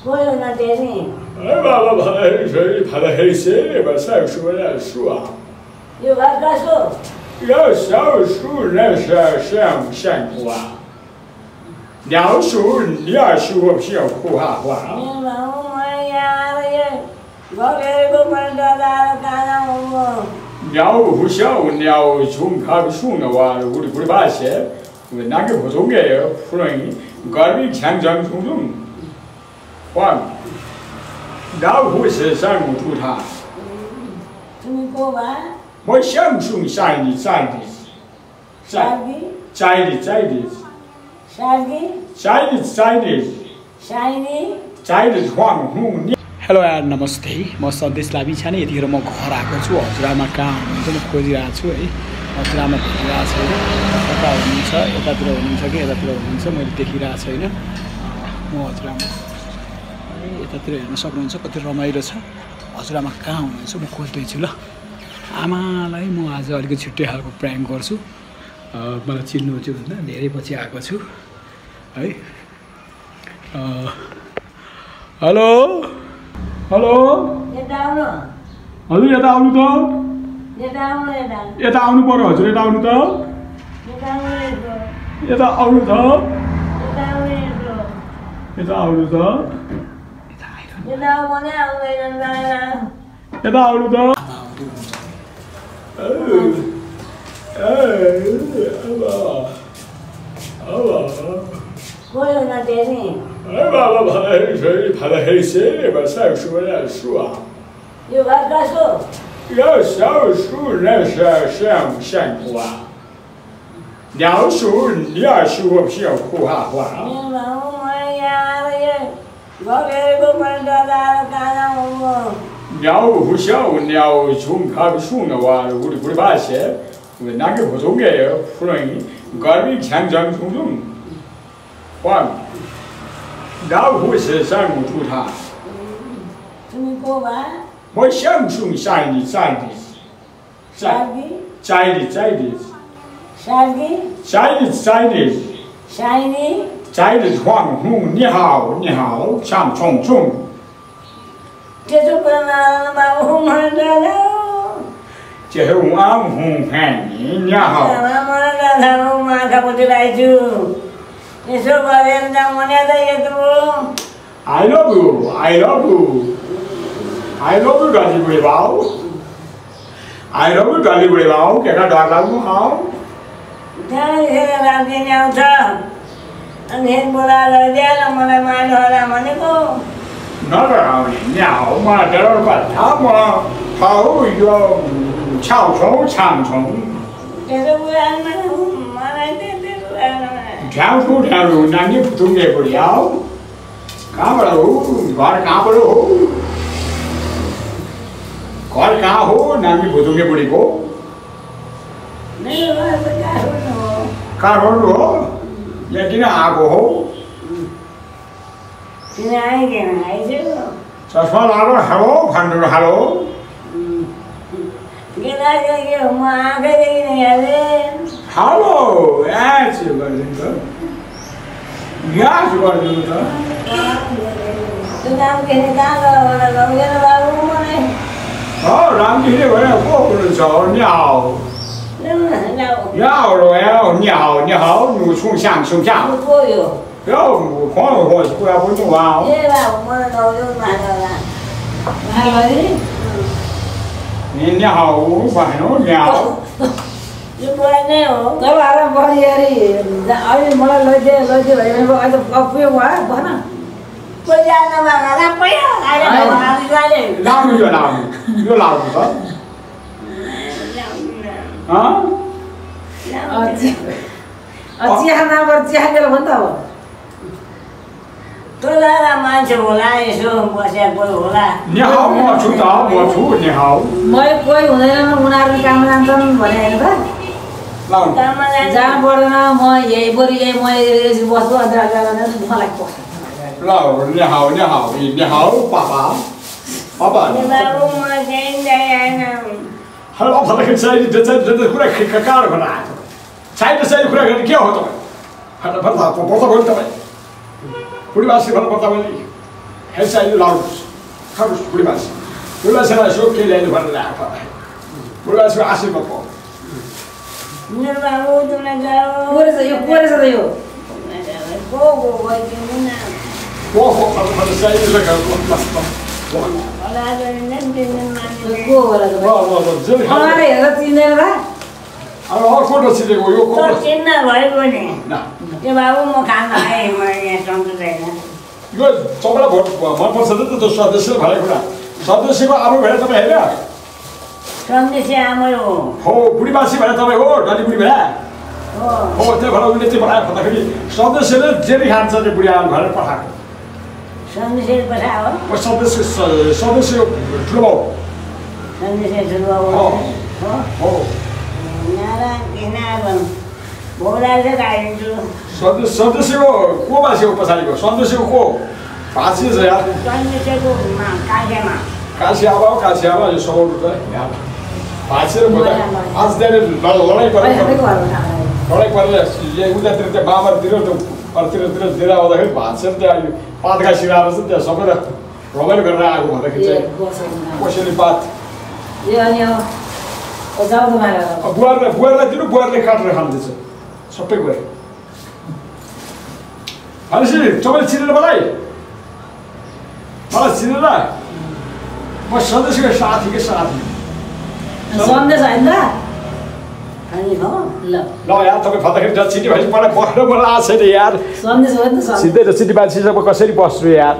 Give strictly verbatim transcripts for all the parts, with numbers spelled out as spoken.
我有那电视。 哎，娃娃拍的是拍的黑色的吧？小说那书啊。 有个歌手。 有小说那是像像话。鸟书你要是我比较苦哈话。 你问我呀，那个，我给个朋友打打上我。 鸟不小，鸟从卡书那话，我的我的把些，我那个不同的不容易，搞的强强冲冲。哇，老虎是山木土塔。 怎么过吧？ 我想从山里摘的， 摘的， 摘的摘的， 摘的， 摘的摘的， 摘的， 摘的黄红。हेलो यार नमस्ते म सन्देश लामी छाने यतिखेर म घर आएको छु हजुरआमा कहाँ हुनुहुन्छ म खोजिरहेको छु है हजुरआमा भेटिरहेको छैन कता हुनुहुन्छ यतातिर हुनुहुन्छ कि यतातिर हुनुहुन्छ मैले देखिरहेको छैन म हजुरआमा यतातिर हेर्न सक्नुहुन्छ कति रमाइलो छ हजुरआमा कहाँ हुनुहुन्छ म खोज्दैछु ल आमालाई म आज अलिकति छुट्टै खालको प्र्याङ्क गर्छु मलाई चिन्नुहुन्छ होइन धेरै पछि आएको छु है हेलो हेलो हजुर यता आउनु त यता आउनु पर्यो हजुर यता आउनु त यता आउनु त यता आउनु त यता आउनु त 我有那电视。 哎，娃娃拍的是拍的黑色的吧？小说那书啊。 有个歌手。 有小说那是像像话。鸟书你要是我比较苦哈话。 你问我呀，那个，我给个朋友打打上我。 鸟不小，鸟从卡书那话，我的我的把些，我那个不同的不容易，搞的强强冲冲。哇，老虎是山木土塔。 怎么过吧？ 我想从山里摘的， 摘的， 摘的摘的， 摘的， 摘的摘的， 摘的， 摘的黄红。你好，你好，强冲冲。 这是不能把我们的了。 这是我红盘你你好。 我们的头嘛，可不就来住。你说我人家我那的也多。 I love you, I love you, I love you, đoàn gì buổi báo, I love you, đoàn gì buổi báo, kể cả đoàn lắm cũng không. Thế thì làm gì nhau sao? Anh hiện bữa là lời đen là mà lại mai rồi làm mà cô. Nó là nhà mà cái đó phải tháo mà tháo vô chào số chàng sống. Cái đó bữa ăn mà mà lại đến đến bữa ăn này. Cháo số chàng rồi năng như tụi nghề buổi báo. Cá mà đâu, gọi là cá mà đâu. Gọi là cá hố năng như tụi nghề buổi báo. Nếu mà cái cá hố nữa. Cá hố nữa. Vậy cái nào à của hố. Cái này cái này chứ. Sao sao là nó hello, phần rồi hello. Cái này cái cái mà cái gì này lên. Hello, yes, you got it. Yes, you got it. Tôi làm cái này ta rồi là làm cái nó vào luôn này. Ờ, làm gì đấy vậy? Có một lần sau nhau. Nhau rồi, nhau, nhau, nụ xuống sang xuống sang. Yo, khoan rồi, hồi cô đã muốn mua vào. Thế là mua đồ cho mà rồi là. Hai rồi đi. Nhìn nhau, phải nó nhau. Chứ cô anh nè hả? Tớ bảo là bao nhiêu đi. Dạ, ôi, mỗi lần lôi chơi, lôi chơi vậy, mà anh có phiêu quá, quá nào. Cô ra nó bảo là làm quấy á. Ai là bảo là đi ra đi. Làm gì vậy làm? Vô làm gì đó? Hả? Ờ, chị. Ờ, chị Hana bảo chị Hana là vấn đề. Tôi đã làm ăn cho bố lại xuống bố xe bố bố lại. Ni hao, mua chú tao, mua chú ni hao. Mới कोही हुँदैन उनीहरू काम जान्छन् भनेर त. Làm. जहाँ पर्दैन म यही बरु यही म यही बस्छु अन्त मलाई पर्छ. Làm, ni hao, ni hao, ni hao, papa. Papa. Nhưng mà ông mà trên đây anh nào. Hello, papa cái xe đi, xe đi, kura cái cái cái rồi này. Xe đi xe kura cái kia rồi. Hello, papa, papa papa cái vậy. Puri bác sĩ papa papa vậy. हेर्छ loud खानुहोस् बुढी मान्छे बुढी मान्छेलाई यसो के ल्याइनु भनेर आएको बुढी मान्छेको आशीर्वाद पाऊ मेरो बाबु तुलाई जाऊ कोरेछ यो कोरेछ त यो को को गइदिनु न को को अब चाहिँ लगाएको होला गरिन दिनु माने को होला त ल ल ल जेल खा अरे हेर चिन्दैन र अब अर्को नचिनेको यो को त चिन्न भयो नि न यो बाबु म खान आएँ म यहाँ सम्झँदैन यो तपाईँलाई भोट मनपर्छ त त्यो सदस्य भएको कुरा सदस्यको आमा भएर तपाईँ होइन सन्देश आमै हो हो बुढी मान्छे भने तपाईँ हो डली बुढी भए हो हो त्यो भएर उसले चाहिँ बनायो भन्दाखेरि सदस्यले जेरी खान्छ त्यो बुढी आमा भनेर पठाएको सन्देश पठा हो ओ सदस्य सदस्य ठुलो बाउ सन्देश ठुलो हो हो हो नारायण किनार भोला चाहिँ गाइदिन्छु सदस्य सदस्यको को मान्छेको पछाडिको सदस्यको को भाषी छ यार सन्देशको काठेमा काशी आमा हो काशी आमा यो सबै त यार भाषी र बोला आज त्यहाँ लडाइँ परेको लडाइँ परेर यहाँ उतातिर त्यहाँ बाबरतिर त्यो अर्तिर दिएर आउँदाखेरि भाषा त्यहाँ यो पात घाँस सिराएर चाहिँ त्यहाँ सबैलाई रमाइलो गरेर आएको भन्दाखेरि चाहिँ कोसेली पात यो अनि जाउँदो मारेर बुहारलाई बुहारलाई दिनु बुहारले काटेर खाँदैछ सबै गएर भनेपछि तपाईँले चिनेर मलाई मलाई चिनेर म सदस्यको साथीकै साथी सन्देश होइन त अनि हो ल ल यार तपाईँ भन्दाखेरि जति चिठी भएपछि मलाई बस्न मन आएको छैन यार सन्देश हो नि त सन्देश सिधै त चिठी मान्छेसँग कसरी बस्छु यार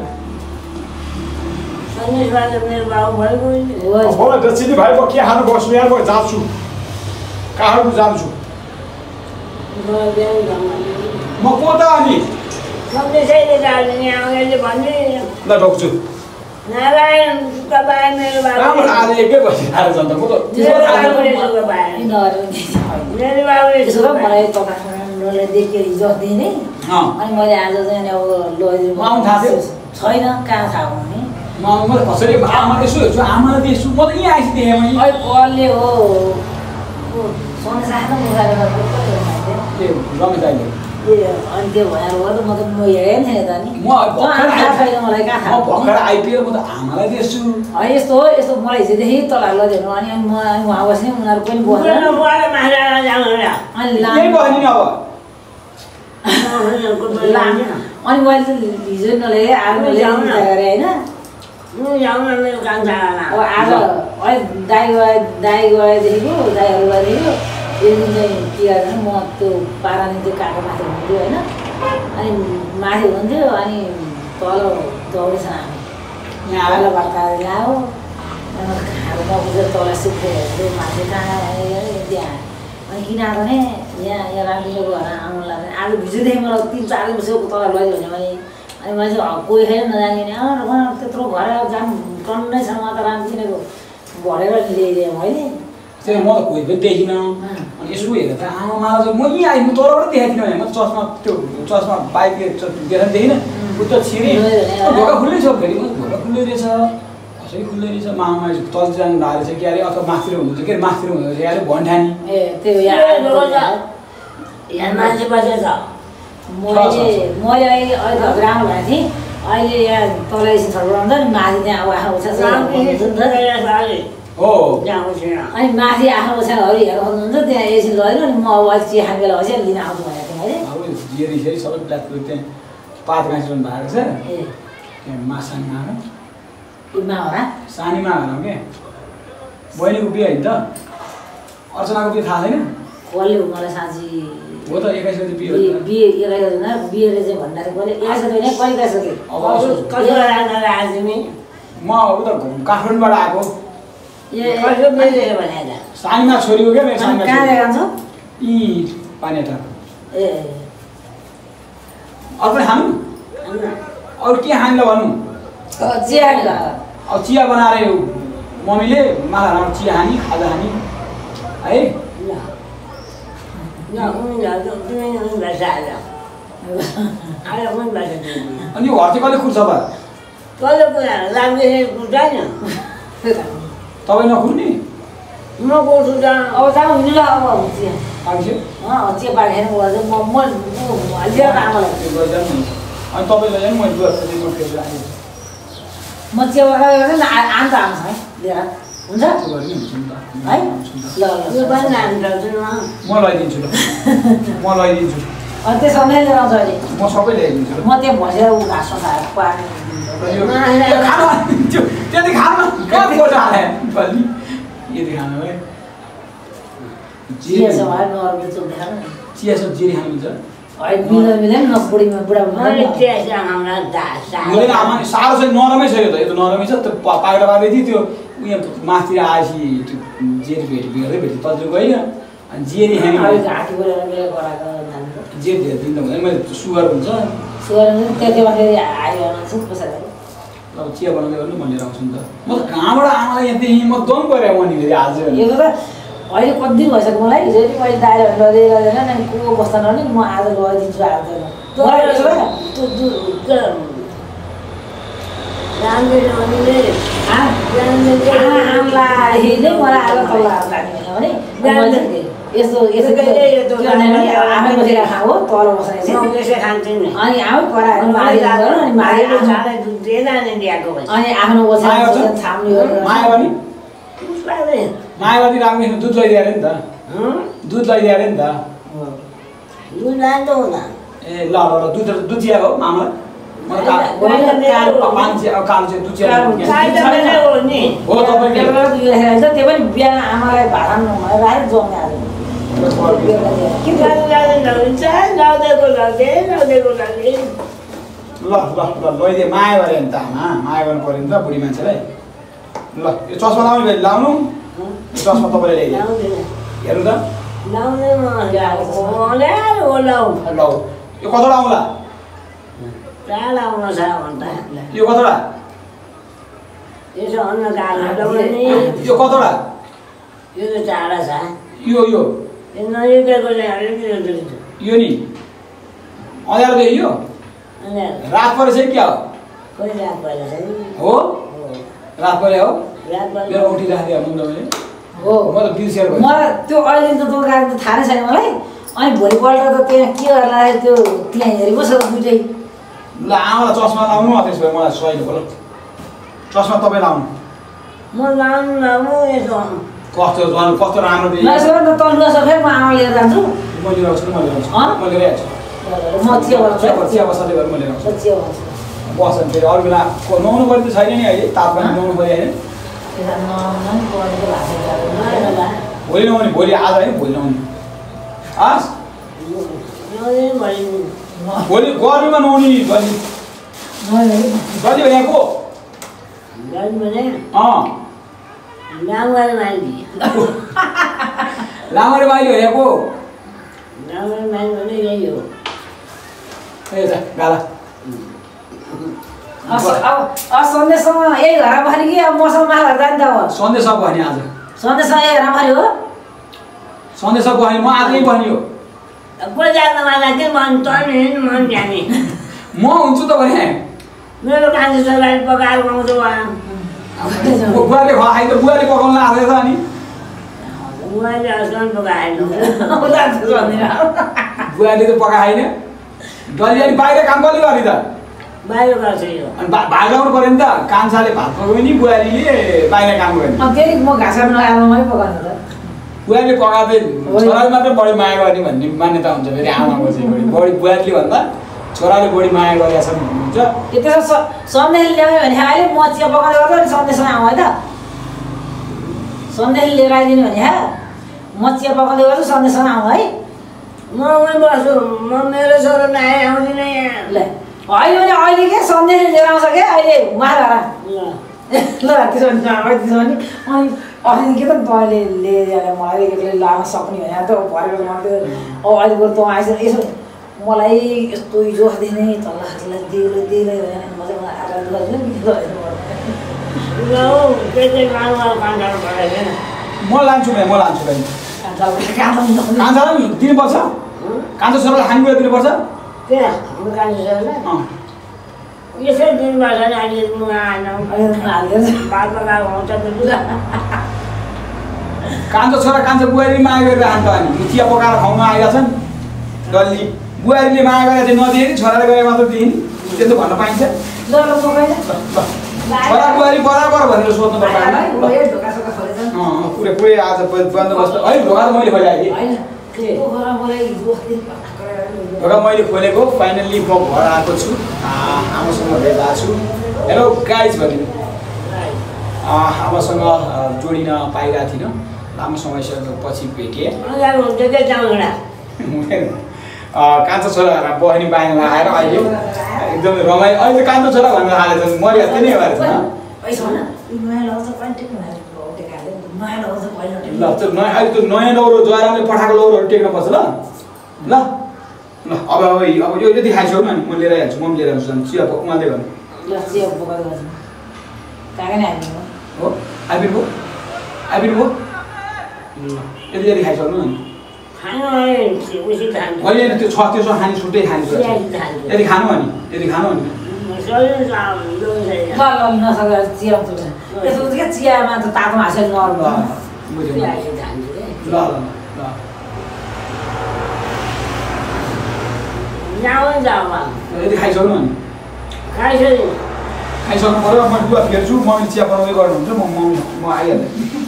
सन्देशबाट मेरो बाबु भएको नि हो मलाई त चिठी भाइ म के खानु बस्नु यार म जान्छु कहाँ जान्छु म को त अनि सन्देशैले जाने अगाडि भन्ने ल ढोक्छु नारायण सुक्खा पाए मेरो कहाँबाट बाबु आज एकै बसिरहेको छ त म त मेरो बाबुले सुक्खा पाए यिनीहरू मेरो बाबुले यसो सुक्खा मलाई तपाईँले देखेँ हिजो दिने अनि मैले आज चाहिँ अब लैदिनु म आउनु थाहा थियो? छैन कहाँ थाहा हुने म म त कसरी आमा यसो हेर्छु आमालाई देख्छु म त यहीँ आइसकेँ देखेँ मैले अहिले कसले हो सन्देश आएर मुसाएर ए रमेश दाइले अनि त्यो भएर हो त म त म हेरेँ नि त नि म भर्खर थाहा छैन मलाई कहाँ म थाहा भर्खर आइपुगेर म त आमालाई देख्छु होइन यस्तो हो यस्तो मलाई हिजोदेखि तल लैदिनु अनि अनि म अनि उहाँ बस्ने उनीहरू पनि बसेर पुरा पुरा मारा जानु र अनि यही लानु भयो नि अब लानु अनि मैले चाहिँ हिजो नल्याएँ आज नल्याएर गरेँ होइन म जाउँ न मेरो कान्छा अब आज अहिले दाइ गए दाइ गएदेखिको दाइहरू गएदेखिको एक दिन चाहिँ के गर्दैन म त्यो पाराले त्यो काको माथि हुन्थ्यो होइन अनि माथि हुन्थ्यो अनि तल दौडेछ हामी यहाँ आएर बर्खा ल्यायो अनि खाएर नबुझेर तल सुक्दै हेर्दै माथि कहाँ त्यहाँ अनि किन आएको भने यहाँ यहाँ राम्रो घर आउनु लाग्ने आज भिजोदेखि मलाई तिन चार दिन बसेको तल लैदियो भने मैले अनि मैले चाहिँ कोही छैन नजाने अँ त्यत्रो घर जानु टन्नै छ म त राम्रो किनेको भरेर ल्याइदिएँ मैले त्यो म त कोही पनि देखिनँ अनि यसो हेरेर त आमा मलाई चाहिँ म यहीँ आइ म तलबाट देखाएको थिइनँ भने म चस्मा त्यो चस्मा बाइक देखेर देखिनँ ऊ त छिरी ढोका खुल्लै छ फेरि ढोका खुल्लै रहेछ कसरी खुल्लै रहेछ मामा तल जानु भएको रहेछ कि अरे अथवा माथितिर हुनुहुन्छ के अरे माथितिर हुनुहुन्छ कि अरे भन्ठानी ए त्यो यहाँ यहाँ मान्छे बसेछ मैले मैले अहिले अहिले राम्रो भएको थिएँ अहिले यहाँ तल एकछिन छर्काउँदा नि माथि त्यहाँ अब आएको छ हो अनि माथि आफ्नो ओछ्यानहरू हेरेर हुनुहुन्छ त्यहाँ एकछिन लगेर अनि म अब अहिले चिया खाने बेला होस् लिन आउँछु भनेको थिएँ मैले अब जेरी सबै प्लाटको त्यहाँ पात गाँसिरहनु भएको छ ए त्यहाँ मासानी माग इमा होला सानी माग हो क्या बहिनीको बिहे होइन त अर्चनाको बिहे थाहा छैन कसले हो मलाई साँच्ची हो त एक्काइस गते बिहे हो त बिहे एक्काइस हुँदा बिहेले चाहिँ भन्दाखेरि कसले एक्काइस गते होइन कहिले एक्काइस गते अब यसो- कसो राख्दा आज तिमी म उता काठमाडौँबाट आएको ए कसो बेचेर भने सानीमा छोरी हो क्या मेरो सानीमा कहाँ छोरी जान्छ यी पानीटा ए अरू पनि खानु अरू के खानु भन्नु चिया खाने अब चिया बनाएर यो मम्मीले मलाई राम्रो चिया खाने खाजा खाने है अनि यो घर चाहिँ कहिले खुल्छ बा कसले कुरा लाग्ने कुर्दैन तपाईँ नखुर्ने म कोर्छु त अब जाउँ हिँड्नु ल अब चिया पाइन्छ अँ चिया पाकेर चाहिँ म म लिएर आमालाई त्यो गरिदिनु नि अनि तपाईँ लैजानु मैले दुवार खोजेको फेरि आएँ म चिया पकाएर आम त आउँछ है लिएर हुन्छ त्यो गर्ने हुन्छ नि त है ल यो ल पनि लान्छ म लगाइदिन्छु ल म लगाइदिन्छु अनि त्यसो नै लिएर आउँछ अहिले म सबै ल्याइदिन्छु ल म त्यहाँ बसेर ऊ घाँसमा खाएर पानी यो खानु त्यो त्यति खानु कहाँ कोटा हाले बल्ली यति खानु है चिया छ भाइ नर्मल चोक देखाएर चिया सब जिरी खानुहुन्छ होइन मिल्दैन मिल्दैन न बुढीमा बुढा मैले चिया हाम्रा दास हुँदैन आमा साह्रो चाहिँ नरमै छ यो त यो त नरमै छ त्यो पाइला पार्दै थियो त्यो उयो माथि आएपछि त्यो जेरी भेट भेट्दै भेट्दै तल्तिर गयो अनि जेरी खाने अहिले घाँटी बोलेर मेरो गराएको जान्छ जेरी धेरै दिन त हुँदैन मैले सुगर हुन्छ सुगर त्यति मात्रै आयो छु पछाडि अब चिया बनाउँदै गर्नु म लिएर आउँछु नि त म त कहाँबाट आमालाई यहाँदेखि म दम पऱ्यो वहाँनिर आज यो त अहिले कति दिन भइसक्यो मलाई हिजो पनि मैले दाइहरू लदै गर्दैन अनि को बस्दा ननि म आज लगाइदिन्छु हाल्दैन आमलाई नै मलाई आज तल्लो हात लाग्ने भने यस्तो यस्तो आमै बसेर खाऊ हो तल बसेर अनि आमै पराएर अनि मारेर अनि आफ्नो ओछ्यान छाम्ने मायावादी मायावादी राम्रो दुध लैदियो अरे नि त दुध लैदियो अरे नि त ए ल ल ल दुध दुध चिया हो मामा म त पानी चिया कालो चिया दुध चिया हो तपाईँ त्यो पनि बिहान आमालाई भाडा राखेर जम्ने आज ल ल ल लैदिए माया गरे नि त आमा माया गर्नु पऱ्यो नि त बुढी मान्छेलाई ल यो चस्मा लाउनु फेरि लाउनु चस्मा तपाईँले ल्याइदिनु हेर्नु त ल यो कतिवटा आउँला यो कतिवटा यो कतिवटा यो यो यो नि अँध्यारो देख्यो यो रात परेछ क्या हो रात परे हो मेरो औँठी राखिदियो भन्नु तपाईँले हो म त बिर्सेर भयो मलाई त्यो अहिले त दोकान त थाहा नै छैन मलाई अनि भोलिपल्ट त त्यहाँ के गर्ला त्यो त्यहाँ हेरेको छ दुइटै ल आमालाई चस्मा लाउनु त्यसो भए मलाई सहिले बोल चस्मा तपाईँ लाउनु कस्तो झन् कस्तो राम्रो देख्यो नसो त तल्लो छ फेरि म आमा लिएर जान्छु म लिएर आउँछु म लिएर आउँछु म लिएर आउँछु म चिया बनाउँछु चिया बसाल्दै गरेर म लिएर आउँछु चिया बनाउँछु बस्छ फेरि अरू बेला नुहाउनु पर्ने त छैन नि अहिले तापमान नुहाउनु पऱ्यो होइन भोलि नहुने भोलि आज होइन भोलि नहुने हस् भोलि गर्मीमा नहुने जल्दी जल्दी भनेको अँ लामरे बाइली भनेको ए गाला अब सन्देशसँग यही घर भने कि अब मसँग माल जान्छ अब सन्देश बहिनी आज सन्देशसँग यही घर भने हो सन्देश बहिनी म आजै बहिनी हो म हुन्छु त भने मेरो कान्छो छोराले पकाएर खुवाउँछु बुवाले खुवाइ त बुवाले पकाउनु लाग्दैछ अनि बुवाले असल पकाएन बुवाले त पकाएन डल्ली अनि बाहिर काम कसले गर्ने त बाहिर गर्छ यो अनि भाग लाउनु पऱ्यो नि त कान्छाले भात पकाउने नि बुहारीले बाहिर काम गर्ने फेरि म घाँस नआमामै पकाउनु त बुहारीले पकाउँदै छोराले मात्र बढी माया गर्ने भन्ने मान्यता हुन्छ फेरि आमाको चाहिँ बढी बढी बुहारीले भन्दा छोराले बढी माया गरेका छन् भन्नुहुन्छ त्यो त्यसो सन्देश ल्यायो भने अहिले म चिया पकाउँदै गर्दा अनि सन्देशसँग आउँ है त सन्देश लिएर आइदिनु भने म चिया पकाउँदै गर्छु सन्देशसँग आउँ है म उहीँ बस्छु म मेरो छोरो नआए आउँदिनँ यहाँ ल होइन भने अहिले के सन्देश लिएर आउँछ क्या अहिले उहाँ घर ल त्यसो भने त्यसो भने अनि अस्ति के त तैँले लिएर मलाई एक्लै लान सक्ने भने त भरेको मात्रै अब अहिले बरु तँ आइस यसो मलाई यस्तो जोसदेखि नै तल्ला हातलाई दिलो दिलै भएन म चाहिँ मलाई आएर म लान्छु भाइ म लान्छु भाइ कान्छालाई पनि दिनुपर्छ कान्छो छोरालाई खानेकुरा दिनुपर्छ यसै दिनुपर्छ नि अहिले कान्छो छोरा कान्छो बुहारी माया गरेर खान्छ अनि चिया पकाएर खुवाउन आएका छन् डल्ली बुहारीले माया गरेर चाहिँ नदिए नि छोराले गरे मात्र दिए नि त्यस्तो भन्न पाइन्छ ल ल छोरा भनेर सोध्नु पर्छ पुरै पुरै आज बन्दोबस्त है ढोका त मैले खोलेँ ढोका मैले खोलेको फाइनल्ली म घर आएको छु आमासँग भेट भएको छु हेलो गाइज भनिदिनु आमासँग जोडिन पाइरहेको थिइनँ लामो समयपछि भेटेँ कान्छो छोरा बहिनी बाहिर आएर अहिले एकदमै रमाइलो अहिले त कान्छो छोरा भनेर हालेको छ मैले त्यही नै भएर ल त्यो नयाँ अहिले त्यो नयाँ लौरो ज्वाराले पठाएको लौरोहरू टेक्नुपर्छ ल ल ल अब अब अब यो यति खाइसक्यो न म लिएर आइहाल्छु म पनि लिएर आउँछु चिया उमाल्दै गर्नु हो आइपुग्नु भयो आइपुग्नु भयो यति यति खाइसक्नु नि अहिले त्यो छ त्यो छ खाने छुट्टै खाने यदि खानु हो नि यदि खानु हो नि चियामा त तातो हासेर नर्म ल यदि खाइसक्नु नि खाइसक्नु पऱ्यो म लुगा फेर्छु मम्मीले चिया बनाउँदै गर्नुहुन्छ म मम्मी म आइहालेँ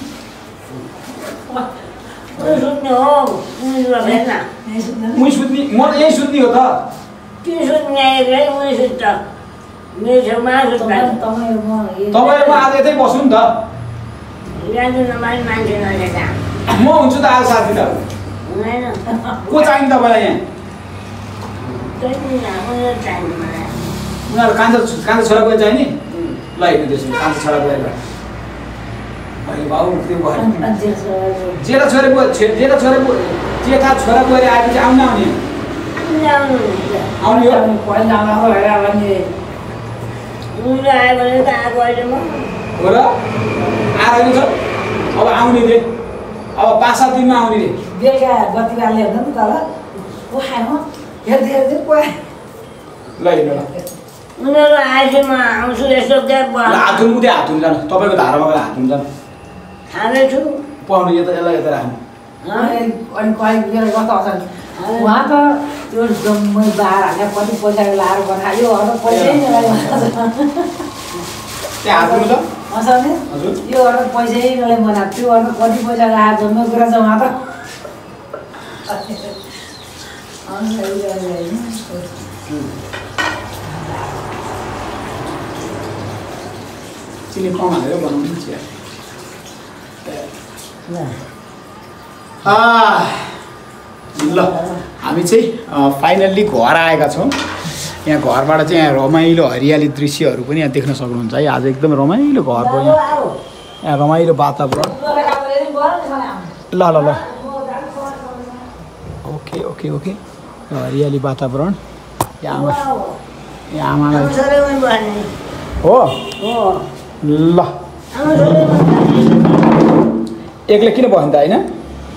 मुई सुत्ने म त यहीँ सुत्ने हो त तपाईँहरू म आज यतै बस्नु नि त म हुन्छु त आज साथी त को चाहिन्छ तपाईँलाई यहाँ उनीहरू कान्छो कान्छो छोरा गएर चाहिने ल हेर्नु त्यसो कान्छो छोरा गएर अहिले भाउ त्यो भयो जेठा छोरा गयो जेठा छोरा जेठा छोरा गएर आएपछि आउनु आउने आउने हो हो र आएर छ अब आउने रे अब पाँच सात दिनमा आउने रे बेलुका बत्ती बाल्ने हुन्छ नि तल को खानु हेर्दै हेर्दै को ल हिँड्नु ल उनीहरू आएपछि म आउँछु यसो हात धुनु उतै हात धुनु जानु तपाईँको धारामा गएर हात धुनु जानु खाँदैछु पाउनु यता यसलाई यता राख्नु अनि कहिले बेला कस्तो असल उहाँ त त्यो जम्मै बाह्र हालेर कति पैसा लाएर बनायो अब पैसै नलाइ त्यहाँ हात धुनु त असल नि यो अर्डर पैसै नलाइ बनाएको त्यो अर्डर कति पैसा लाएर जम्मै कुरा छ उहाँ त चिनी कम हालेर बनाउनु चिया ल हामी चाहिँ फाइनल्ली घर आएका छौँ यहाँ घरबाट चाहिँ यहाँ रमाइलो हरियाली दृश्यहरू पनि यहाँ देख्न सक्नुहुन्छ है आज एकदम रमाइलो घरको यहाँ यहाँ रमाइलो वातावरण ल ल ल ओके ओके ओके हरियाली वातावरण यहाँ आमा यहाँ आमालाई हो ल एक्लै किन बस्नु त होइन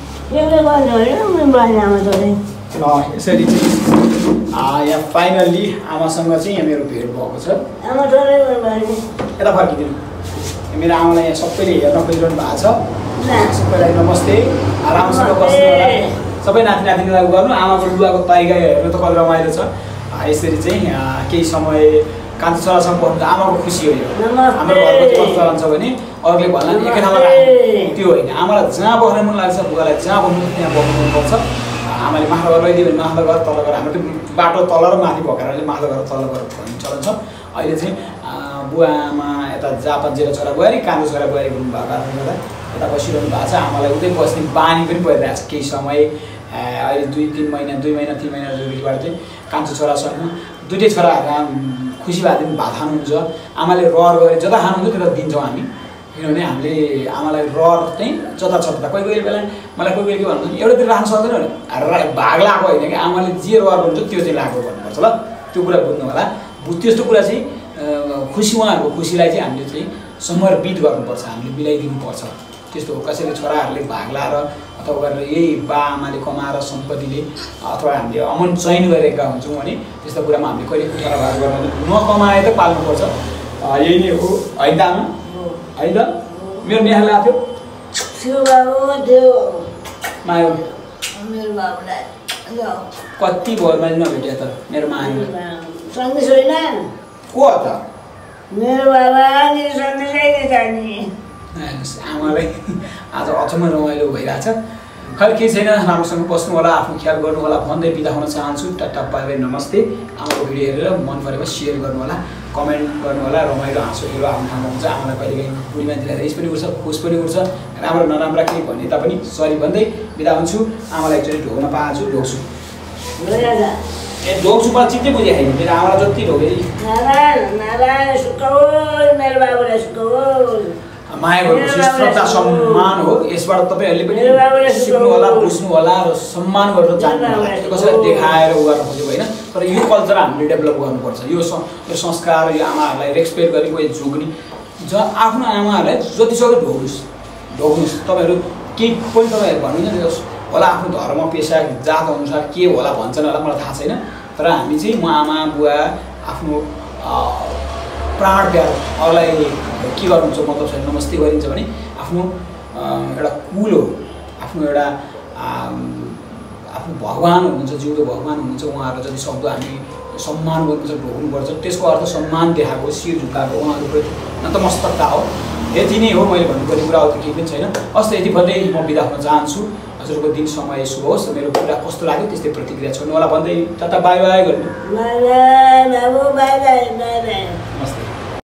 ल यसरी चाहिँ यहाँ फाइनल्ली आमासँग चाहिँ यहाँ मेरो भेट भएको छ यता फर्किदिनु मेरो आमालाई यहाँ सबैले हेर्न खोजिरहनु भएको छ सबैलाई नमस्ते आरामसँग बस्नु होला सबै नाति नातिनीलाई गर्नु आमाको लुगाको तरिका हेर्नु त कति रमाइलो छ यसरी चाहिँ केही समय कान्छो छोरासँग बस्नु आमाको खुसी हो यो हाम्रो घरको कस्तो रहन्छ भने अरूले भन्ला नि एकै ठाउँमा राख्नु त्यो होइन आमालाई जहाँ बस्न मन लाग्छ बुवालाई जहाँ बस्नु त्यहाँ बस्नु मनपर्छ आमाले माथि घर लैदियो भने माथि घर तल घर हाम्रो त्यो बाटो तल र माथि भएकाले माथि घर तल घर भन्ने चलन छ अहिले चाहिँ बुवा आमा यता जापान जेठा छोरा बुहारी कान्छो छोरा बुहारी गर्नु भएको कारणले गर्दा यता बसिरहनु भएको छ आमालाई उतै बस्ने बानी पनि परिरहेको छ केही समय अहिले दुई तिन महिना दुई महिना तिन महिना जतिबाट चाहिँ कान्छो छोरासँग दुइटै छोराहरू खुसी भएको दिन भात खानुहुन्छ आमाले रहर गरे जता खानुहुन्छ त्यता दिन्छौँ हामी किनभने हामीले आमालाई रहर चाहिँ जता छ तता कोही कोही बेला मलाई कोही कोही के भन्नु एउटातिर राख्नु सक्दैन भने भाग लगाएको होइन कि आमाले जे रहर गर्नुहुन्छ त्यो चाहिँ लाग्नु भन्नुपर्छ ल त्यो कुरा बुझ्नु होला त्यस्तो कुरा चाहिँ खुसी उहाँहरूको खुसीलाई चाहिँ हामीले चाहिँ समर्पित गर्नुपर्छ हामीले मिलाइदिनुपर्छ त्यस्तो हो कसैले छोराहरूले भाग लाएर अथवा गरेर यही बा आमाले कमाएर सम्पत्तिले अथवा हामीले अमन चयन गरेका हुन्छौँ भने त्यस्तो कुरामा हामीले कहिले कुठारा भाग गर्न नकमाए त पाल्नुपर्छ यही नै हो होइन त आमा होइन त मेरो नेहा लाग्थ्यो मायो कति भयो मैले नभेटे त मेरो मायो सन्देश होइन को त मेरो बाबा नि सन्देश जाने आमालाई आज अचम्म रमाइलो भइरहेछ खै केही छैन राम्रोसँग बस्नु होला आफ्नो ख्याल गर्नु होला भन्दै बिदा हुन चाहन्छु टाटा बाई बाई नमस्ते आमाको भिडियो हेरेर मन परेमा सेयर गर्नु होला कमेन्ट गर्नु होला रमाइलो हाँसो हेरेर आफ्नो ठाउँमा हुन्छ आमालाई कहिलेकाहीँ बुढी मान्छेलाई रिस पनि उठ्छ खुस पनि उठ्छ राम्रो नराम्रा केही भन्ने तापनि सरी भन्दै बिदा हुन्छु आमालाई एकचोटि ढोग्न पाएछु ढोग्छु ए ढोग्छु मलाई चित्तै बुझिहाल्यो मेरो आमालाई जति ढोगे नारायण नारायण सुखोस् मेरो बाबुलाई सुखोस् माया गर्नु श्रद्धा सम्मान हो यसबाट तपाईँहरूले पनि सिक्नु होला बुझ्नु होला र सम्मान गर्न जान्नु होला कसैलाई देखाएर उ गर्न खोज्यो होइन तर यो कल्चर हामीले डेभलप गर्नुपर्छ यो यो संस्कार यो आमाहरूलाई रेस्पेक्ट गरी कोही झुक्ने ज आफ्नो आमाहरूलाई जतिसक्दो ढोग्नुहोस् ढोग्नुहोस् तपाईँहरू केही पनि तपाईँहरू भन्नुहुन्छ होला आफ्नो धर्म पेसा जात अनुसार के होला भन्छन् होला मलाई थाहा छैन तर हामी चाहिँ म आमा बुवा आफ्नो प्राण प्यारो अरूलाई के गर्नुहुन्छ मतलब छैन नमस्ते गरिन्छ भने आफ्नो एउटा कुल हो आफ्नो एउटा आफ्नो भगवान् हुनुहुन्छ जिउँदो भगवान् हुनुहुन्छ उहाँहरू जति सक्दो हामी सम्मान गर्नुपर्छ ढोग्नुपर्छ त्यसको अर्थ सम्मान देखाएको शिर झुकाएको उहाँहरूप्रति नतमस्तकता हो यति नै हो मैले भन्नुपर्ने कुरा अरू केही पनि छैन हस् यति भन्दै म बिदा हुन चाहन्छु हजुरको दिन समय शुभ होस् मेरो कुरा कस्तो लाग्यो त्यस्तै प्रतिक्रिया छोड्नु होला भन्दै टाटा बाई बाई गर्नु बाई बाई बाबु बाई बाई बाई बाई